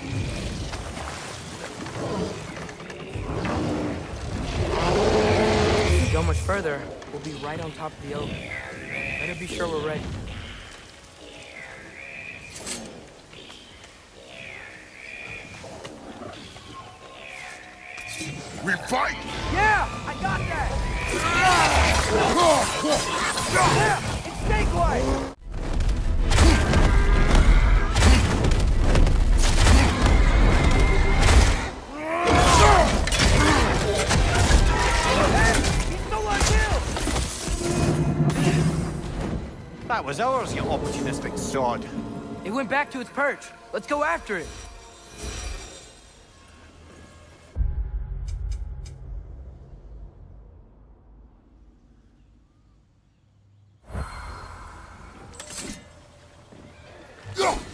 If we go much further, we'll be right on top of the oak. Better be sure we're ready. We fight! Yeah, I got that! Yeah, it's Snake-like! That was ours, you opportunistic sod. It went back to its perch. Let's go after it. Go!